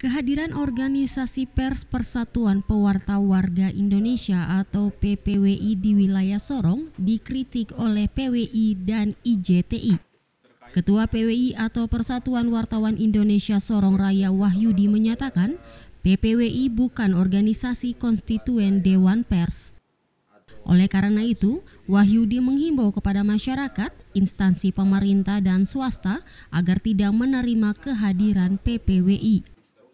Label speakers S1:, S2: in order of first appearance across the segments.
S1: Kehadiran organisasi pers Persatuan Pewarta Warga Indonesia atau PPWI di wilayah Sorong dikritik oleh PWI dan IJTI. Ketua PWI atau Persatuan Wartawan Indonesia Sorong Raya Wahyudi menyatakan PPWI bukan organisasi konstituen Dewan Pers. Oleh karena itu, Wahyudi menghimbau kepada masyarakat, instansi pemerintah dan swasta agar tidak menerima kehadiran PPWI.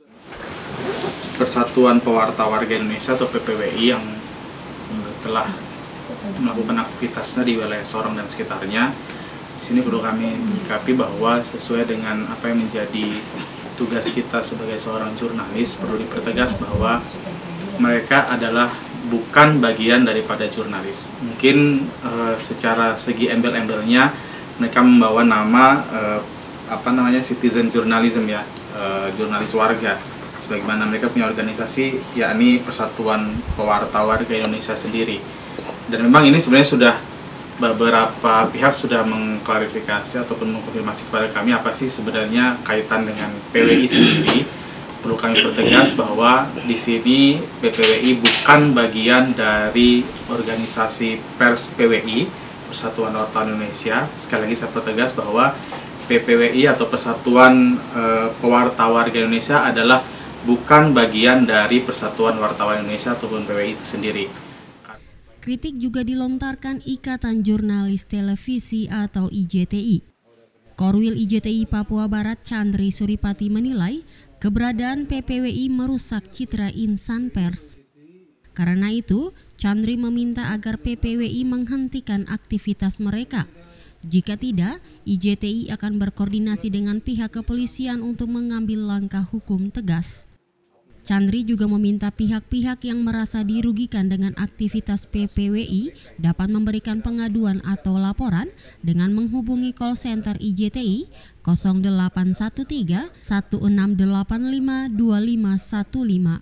S2: Persatuan Pewarta Warga Indonesia atau PPWI yang telah melakukan aktivitasnya di wilayah Sorong dan sekitarnya. Di sini perlu kami menyikapi bahwa sesuai dengan apa yang menjadi tugas kita sebagai seorang jurnalis, perlu dipertegas bahwa mereka adalah bukan bagian daripada jurnalis. Mungkin secara segi embel-embelnya mereka membawa nama citizen journalism ya, jurnalis warga. Sebagaimana mereka punya organisasi, yakni Persatuan Pewarta Warga Indonesia sendiri. Dan memang ini sebenarnya sudah beberapa pihak sudah mengklarifikasi ataupun mengkonfirmasi kepada kami apa sih sebenarnya kaitan dengan PWI sendiri. Perlu kami pertegas bahwa di sini PPWI bukan bagian dari organisasi pers PWI, Persatuan Wartawan Indonesia. Sekali lagi saya pertegas bahwa PPWI atau Persatuan Pewarta Warga Indonesia adalah bukan bagian dari Persatuan Wartawan Indonesia ataupun PWI itu sendiri.
S1: Kritik juga dilontarkan Ikatan Jurnalis Televisi atau IJTI. Korwil IJTI Papua Barat Chandri Suripati menilai keberadaan PPWI merusak citra insan pers. Karena itu, Chandri meminta agar PPWI menghentikan aktivitas mereka. Jika tidak, IJTI akan berkoordinasi dengan pihak kepolisian untuk mengambil langkah hukum tegas. Chandri juga meminta pihak-pihak yang merasa dirugikan dengan aktivitas PPWI dapat memberikan pengaduan atau laporan dengan menghubungi call center IJTI 0813 1685 2515.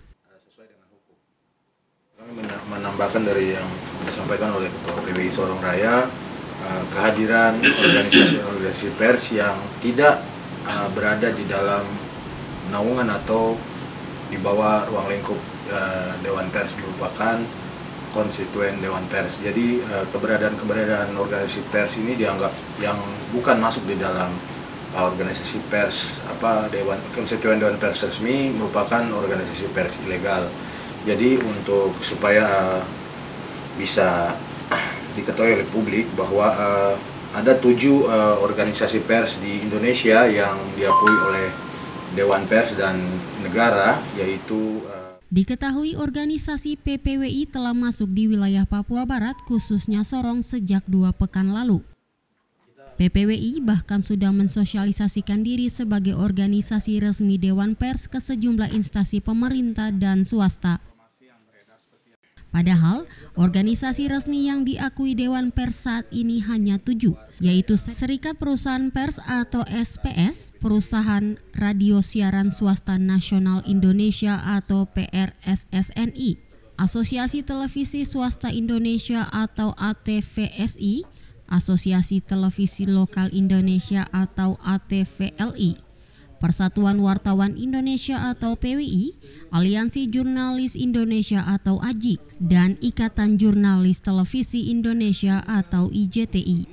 S3: Kami menambahkan dari yang disampaikan oleh Ketua PPWI Sorong Raya, kehadiran organisasi pers yang tidak berada di dalam naungan atau di bawah ruang lingkup Dewan Pers merupakan konstituen Dewan Pers. Jadi keberadaan organisasi pers ini dianggap yang bukan masuk di dalam organisasi pers konstituen Dewan Pers resmi merupakan organisasi pers ilegal. Jadi untuk supaya bisa diketahui oleh publik bahwa ada 7 organisasi pers di Indonesia yang diakui oleh Dewan Pers dan negara, yaitu
S1: Diketahui organisasi PPWI telah masuk di wilayah Papua Barat, khususnya Sorong sejak 2 pekan lalu. PPWI bahkan sudah mensosialisasikan diri sebagai organisasi resmi Dewan Pers ke sejumlah instansi pemerintah dan swasta. Padahal, organisasi resmi yang diakui Dewan Pers saat ini hanya 7, yaitu Serikat Perusahaan Pers atau SPS, Perusahaan Radio Siaran Swasta Nasional Indonesia atau PRSSNI, Asosiasi Televisi Swasta Indonesia atau ATVSI, Asosiasi Televisi Lokal Indonesia atau ATVLI, Persatuan Wartawan Indonesia atau PWI, Aliansi Jurnalis Indonesia atau AJI, dan Ikatan Jurnalis Televisi Indonesia atau IJTI.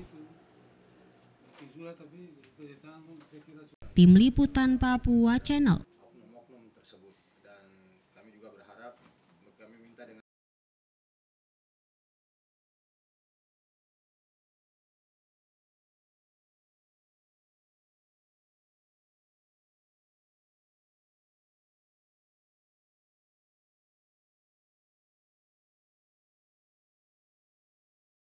S1: Tim Liputan Papua Channel.